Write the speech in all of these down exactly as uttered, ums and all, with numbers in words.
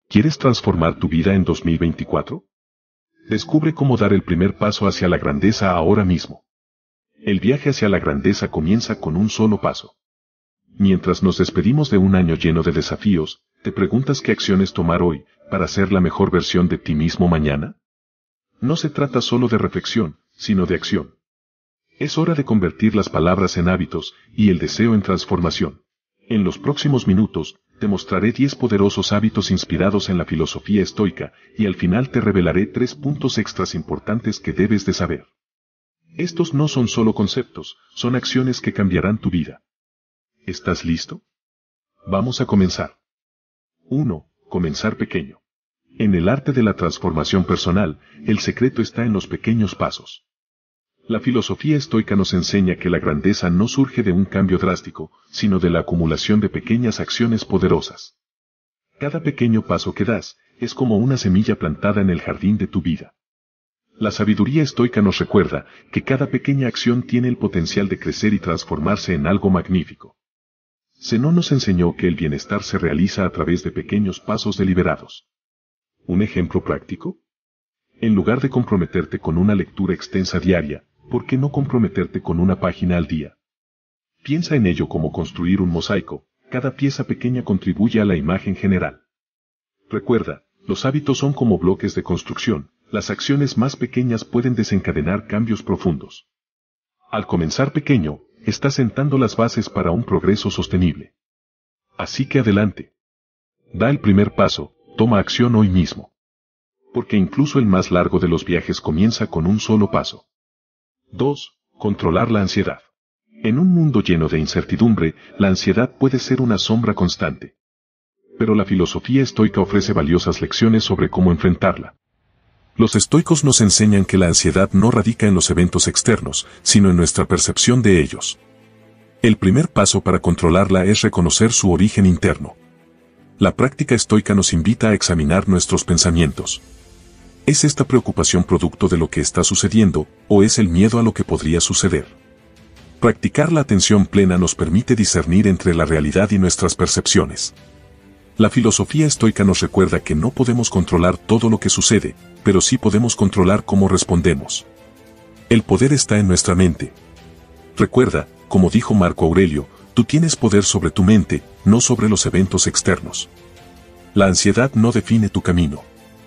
¿Quieres transformar tu vida en dos mil veinticuatro? Descubre cómo dar el primer paso hacia la grandeza ahora mismo. El viaje hacia la grandeza comienza con un solo paso. Mientras nos despedimos de un año lleno de desafíos, ¿te preguntas qué acciones tomar hoy para ser la mejor versión de ti mismo mañana? No se trata solo de reflexión, sino de acción. Es hora de convertir las palabras en hábitos y el deseo en transformación. En los próximos minutos, te mostraré diez poderosos hábitos inspirados en la filosofía estoica y al final te revelaré tres puntos extras importantes que debes de saber. Estos no son solo conceptos, son acciones que cambiarán tu vida. ¿Estás listo? Vamos a comenzar. uno. Comenzar pequeño. En el arte de la transformación personal, el secreto está en los pequeños pasos. La filosofía estoica nos enseña que la grandeza no surge de un cambio drástico, sino de la acumulación de pequeñas acciones poderosas. Cada pequeño paso que das, es como una semilla plantada en el jardín de tu vida. La sabiduría estoica nos recuerda que cada pequeña acción tiene el potencial de crecer y transformarse en algo magnífico. Zenón nos enseñó que el bienestar se realiza a través de pequeños pasos deliberados. ¿Un ejemplo práctico? En lugar de comprometerte con una lectura extensa diaria, ¿por qué no comprometerte con una página al día? Piensa en ello como construir un mosaico, cada pieza pequeña contribuye a la imagen general. Recuerda, los hábitos son como bloques de construcción, las acciones más pequeñas pueden desencadenar cambios profundos. Al comenzar pequeño, estás sentando las bases para un progreso sostenible. Así que adelante. Da el primer paso, toma acción hoy mismo. Porque incluso el más largo de los viajes comienza con un solo paso. dos. Controlar la ansiedad. En un mundo lleno de incertidumbre, la ansiedad puede ser una sombra constante. Pero la filosofía estoica ofrece valiosas lecciones sobre cómo enfrentarla. Los estoicos nos enseñan que la ansiedad no radica en los eventos externos, sino en nuestra percepción de ellos. El primer paso para controlarla es reconocer su origen interno. La práctica estoica nos invita a examinar nuestros pensamientos. ¿Es esta preocupación producto de lo que está sucediendo, o es el miedo a lo que podría suceder? Practicar la atención plena nos permite discernir entre la realidad y nuestras percepciones. La filosofía estoica nos recuerda que no podemos controlar todo lo que sucede, pero sí podemos controlar cómo respondemos. El poder está en nuestra mente. Recuerda, como dijo Marco Aurelio, tú tienes poder sobre tu mente, no sobre los eventos externos. La ansiedad no define tu camino.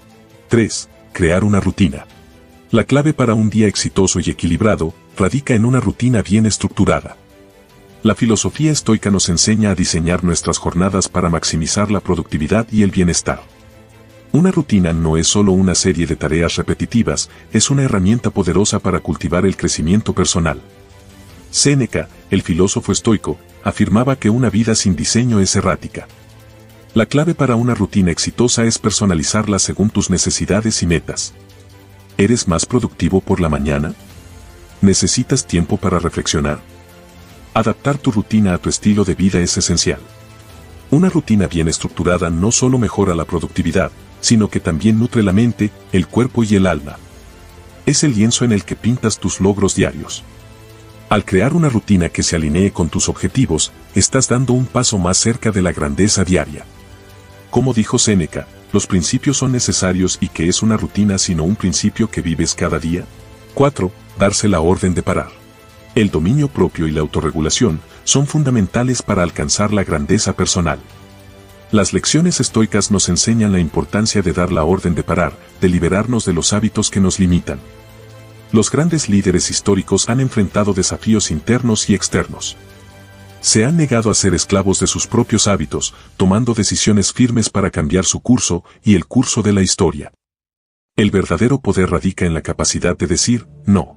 tres. Crear una rutina. La clave para un día exitoso y equilibrado radica en una rutina bien estructurada. La filosofía estoica nos enseña a diseñar nuestras jornadas para maximizar la productividad y el bienestar. Una rutina no es solo una serie de tareas repetitivas, es una herramienta poderosa para cultivar el crecimiento personal. Séneca, el filósofo estoico, afirmaba que una vida sin diseño es errática. La clave para una rutina exitosa es personalizarla según tus necesidades y metas. ¿Eres más productivo por la mañana? ¿Necesitas tiempo para reflexionar? Adaptar tu rutina a tu estilo de vida es esencial. Una rutina bien estructurada no solo mejora la productividad, sino que también nutre la mente, el cuerpo y el alma. Es el lienzo en el que pintas tus logros diarios. Al crear una rutina que se alinee con tus objetivos, estás dando un paso más cerca de la grandeza diaria. Como dijo Séneca, los principios son necesarios y ¿qué es una rutina sino un principio que vives cada día? cuatro. Darse la orden de parar. El dominio propio y la autorregulación son fundamentales para alcanzar la grandeza personal. Las lecciones estoicas nos enseñan la importancia de dar la orden de parar, de liberarnos de los hábitos que nos limitan. Los grandes líderes históricos han enfrentado desafíos internos y externos. Se han negado a ser esclavos de sus propios hábitos, tomando decisiones firmes para cambiar su curso y el curso de la historia. El verdadero poder radica en la capacidad de decir no.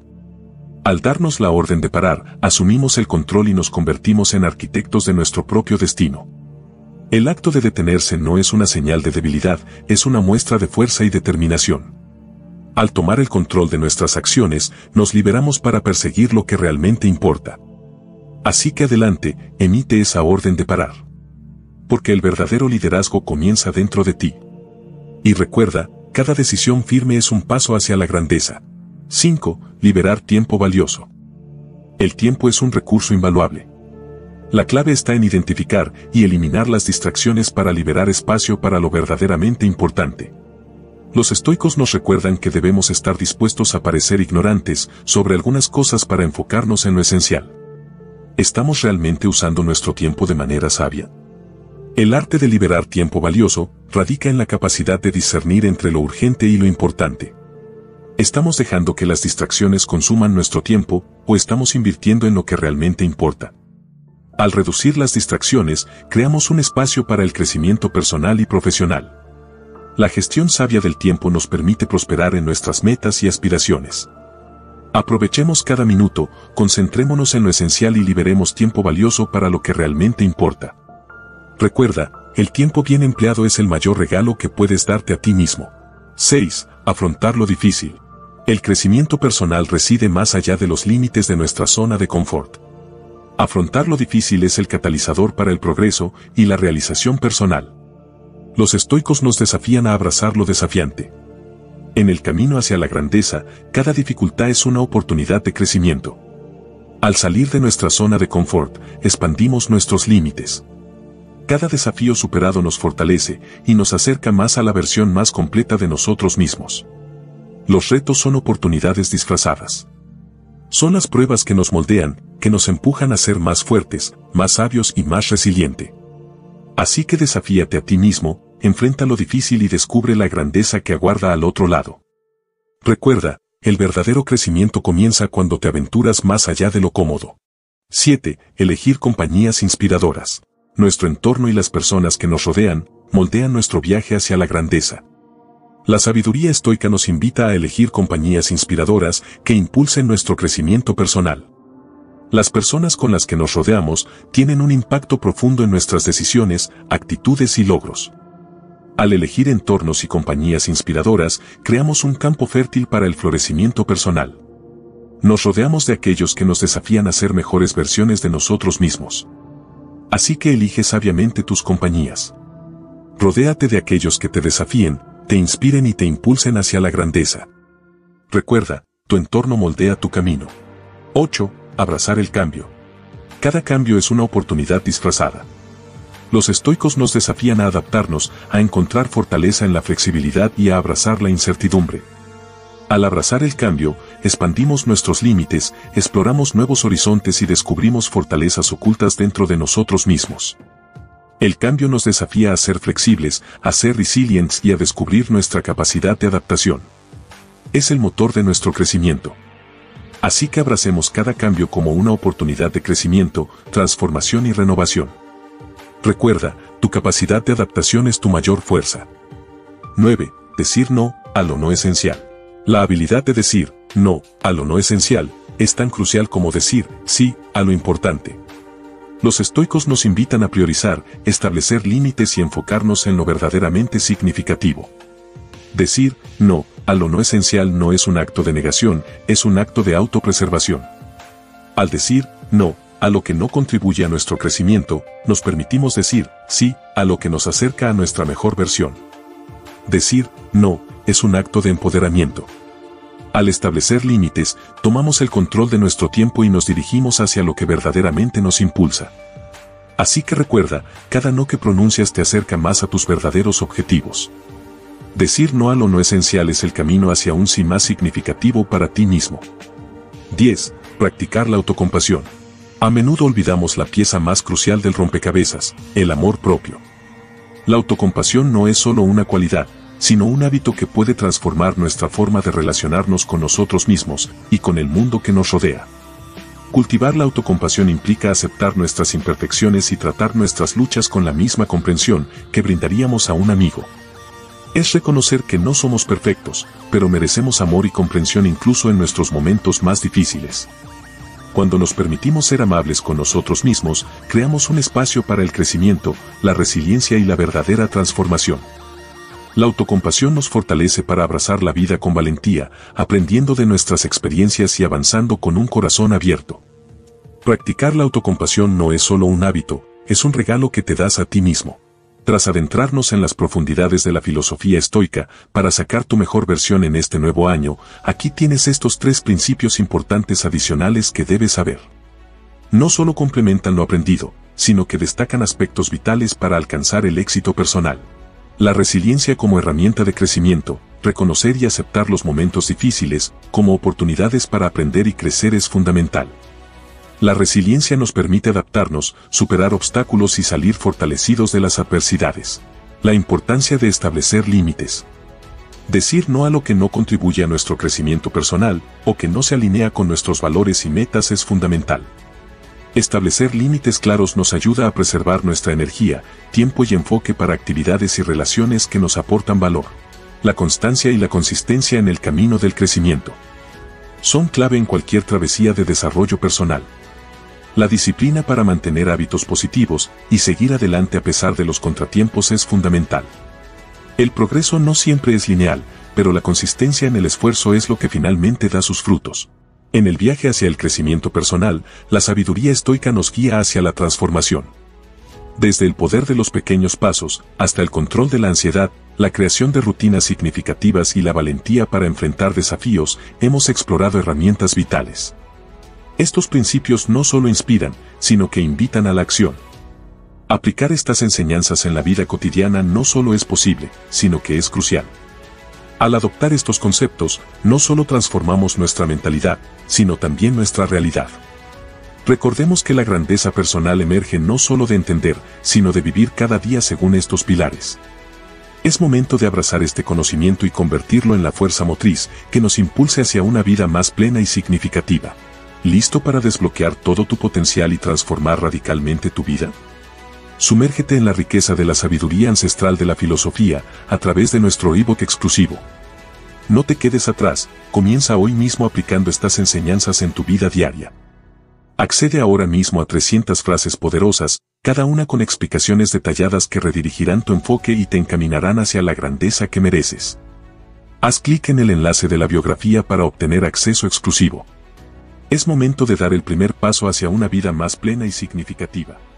Al darnos la orden de parar, asumimos el control y nos convertimos en arquitectos de nuestro propio destino. El acto de detenerse no es una señal de debilidad, es una muestra de fuerza y determinación. Al tomar el control de nuestras acciones, nos liberamos para perseguir lo que realmente importa. Así que adelante, emite esa orden de parar. Porque el verdadero liderazgo comienza dentro de ti. Y recuerda, cada decisión firme es un paso hacia la grandeza. cinco. Liberar tiempo valioso. El tiempo es un recurso invaluable. La clave está en identificar y eliminar las distracciones para liberar espacio para lo verdaderamente importante. Los estoicos nos recuerdan que debemos estar dispuestos a parecer ignorantes sobre algunas cosas para enfocarnos en lo esencial. ¿Estamos realmente usando nuestro tiempo de manera sabia? El arte de liberar tiempo valioso radica en la capacidad de discernir entre lo urgente y lo importante. ¿Estamos dejando que las distracciones consuman nuestro tiempo o estamos invirtiendo en lo que realmente importa? Al reducir las distracciones, creamos un espacio para el crecimiento personal y profesional. La gestión sabia del tiempo nos permite prosperar en nuestras metas y aspiraciones. Aprovechemos cada minuto, concentrémonos en lo esencial y liberemos tiempo valioso para lo que realmente importa. Recuerda, el tiempo bien empleado es el mayor regalo que puedes darte a ti mismo. seis. Afrontar lo difícil. El crecimiento personal reside más allá de los límites de nuestra zona de confort. Afrontar lo difícil es el catalizador para el progreso y la realización personal. Los estoicos nos desafían a abrazar lo desafiante. En el camino hacia la grandeza, cada dificultad es una oportunidad de crecimiento. Al salir de nuestra zona de confort, expandimos nuestros límites. Cada desafío superado nos fortalece y nos acerca más a la versión más completa de nosotros mismos. Los retos son oportunidades disfrazadas. Son las pruebas que nos moldean, que nos empujan a ser más fuertes, más sabios y más resilientes. Así que desafíate a ti mismo, enfrenta lo difícil y descubre la grandeza que aguarda al otro lado. Recuerda, el verdadero crecimiento comienza cuando te aventuras más allá de lo cómodo. siete. Elegir compañías inspiradoras. Nuestro entorno y las personas que nos rodean, moldean nuestro viaje hacia la grandeza. La sabiduría estoica nos invita a elegir compañías inspiradoras que impulsen nuestro crecimiento personal. Las personas con las que nos rodeamos tienen un impacto profundo en nuestras decisiones, actitudes y logros. Al elegir entornos y compañías inspiradoras, creamos un campo fértil para el florecimiento personal. Nos rodeamos de aquellos que nos desafían a ser mejores versiones de nosotros mismos. Así que elige sabiamente tus compañías. Rodéate de aquellos que te desafíen, te inspiren y te impulsen hacia la grandeza. Recuerda, tu entorno moldea tu camino. ocho. Abrazar el cambio. Cada cambio es una oportunidad disfrazada. Los estoicos nos desafían a adaptarnos, a encontrar fortaleza en la flexibilidad y a abrazar la incertidumbre. Al abrazar el cambio, expandimos nuestros límites, exploramos nuevos horizontes y descubrimos fortalezas ocultas dentro de nosotros mismos. El cambio nos desafía a ser flexibles, a ser resilientes y a descubrir nuestra capacidad de adaptación. Es el motor de nuestro crecimiento. Así que abracemos cada cambio como una oportunidad de crecimiento, transformación y renovación. Recuerda, tu capacidad de adaptación es tu mayor fuerza. nueve. Decir no a lo no esencial. La habilidad de decir no a lo no esencial es tan crucial como decir sí a lo importante. Los estoicos nos invitan a priorizar, establecer límites y enfocarnos en lo verdaderamente significativo. Decir no a lo no esencial no es un acto de negación, es un acto de autopreservación. Al decir no a lo que no contribuye a nuestro crecimiento, nos permitimos decir sí a lo que nos acerca a nuestra mejor versión. Decir no es un acto de empoderamiento. Al establecer límites, tomamos el control de nuestro tiempo y nos dirigimos hacia lo que verdaderamente nos impulsa. Así que recuerda, cada no que pronuncias te acerca más a tus verdaderos objetivos. Decir no a lo no esencial es el camino hacia un sí más significativo para ti mismo. diez. Practicar la autocompasión. A menudo olvidamos la pieza más crucial del rompecabezas, el amor propio. La autocompasión no es solo una cualidad, sino un hábito que puede transformar nuestra forma de relacionarnos con nosotros mismos y con el mundo que nos rodea. Cultivar la autocompasión implica aceptar nuestras imperfecciones y tratar nuestras luchas con la misma comprensión que brindaríamos a un amigo. Es reconocer que no somos perfectos, pero merecemos amor y comprensión incluso en nuestros momentos más difíciles. Cuando nos permitimos ser amables con nosotros mismos, creamos un espacio para el crecimiento, la resiliencia y la verdadera transformación. La autocompasión nos fortalece para abrazar la vida con valentía, aprendiendo de nuestras experiencias y avanzando con un corazón abierto. Practicar la autocompasión no es solo un hábito, es un regalo que te das a ti mismo. Tras adentrarnos en las profundidades de la filosofía estoica, para sacar tu mejor versión en este nuevo año, aquí tienes estos tres principios importantes adicionales que debes saber. No solo complementan lo aprendido, sino que destacan aspectos vitales para alcanzar el éxito personal. La resiliencia como herramienta de crecimiento, reconocer y aceptar los momentos difíciles como oportunidades para aprender y crecer es fundamental. La resiliencia nos permite adaptarnos, superar obstáculos y salir fortalecidos de las adversidades. La importancia de establecer límites. Decir no a lo que no contribuye a nuestro crecimiento personal o que no se alinea con nuestros valores y metas es fundamental. Establecer límites claros nos ayuda a preservar nuestra energía, tiempo y enfoque para actividades y relaciones que nos aportan valor. La constancia y la consistencia en el camino del crecimiento son clave en cualquier travesía de desarrollo personal. La disciplina para mantener hábitos positivos y seguir adelante a pesar de los contratiempos es fundamental. El progreso no siempre es lineal, pero la consistencia en el esfuerzo es lo que finalmente da sus frutos. En el viaje hacia el crecimiento personal, la sabiduría estoica nos guía hacia la transformación. Desde el poder de los pequeños pasos, hasta el control de la ansiedad, la creación de rutinas significativas y la valentía para enfrentar desafíos, hemos explorado herramientas vitales. Estos principios no solo inspiran, sino que invitan a la acción. Aplicar estas enseñanzas en la vida cotidiana no solo es posible, sino que es crucial. Al adoptar estos conceptos, no solo transformamos nuestra mentalidad, sino también nuestra realidad. Recordemos que la grandeza personal emerge no solo de entender, sino de vivir cada día según estos pilares. Es momento de abrazar este conocimiento y convertirlo en la fuerza motriz que nos impulse hacia una vida más plena y significativa. ¿Listo para desbloquear todo tu potencial y transformar radicalmente tu vida? Sumérgete en la riqueza de la sabiduría ancestral de la filosofía a través de nuestro ebook exclusivo. No te quedes atrás, comienza hoy mismo aplicando estas enseñanzas en tu vida diaria. Accede ahora mismo a trescientas frases poderosas, cada una con explicaciones detalladas que redirigirán tu enfoque y te encaminarán hacia la grandeza que mereces. Haz clic en el enlace de la biografía para obtener acceso exclusivo. Es momento de dar el primer paso hacia una vida más plena y significativa.